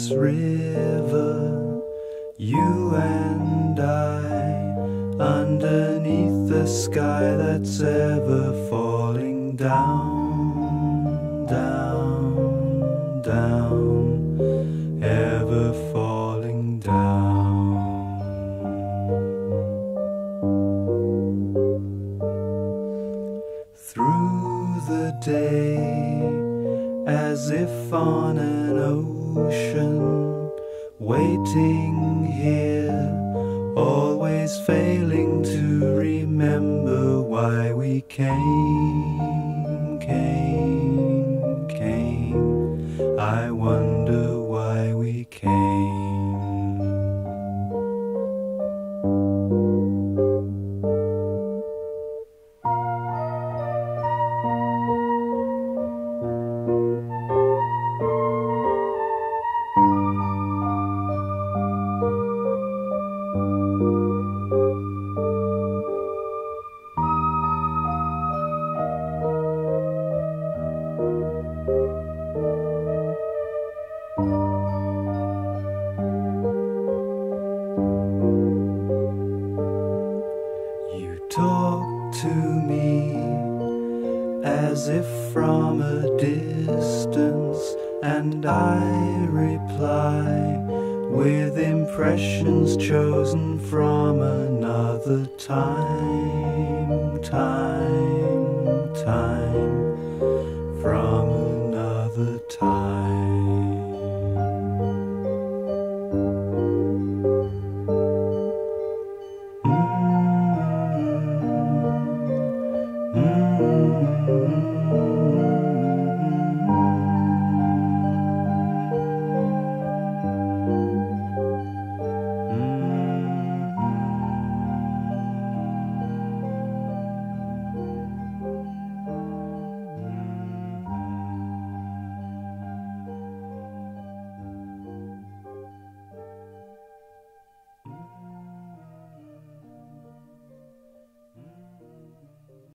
this river, you and I, underneath the sky that's ever falling down, down, down, ever falling down. Through the day, as if on an ocean, waiting here, always failing to remember why we came, came, came. I wonder why we came. Talk to me as if from a distance, and I reply with impressions chosen from another time.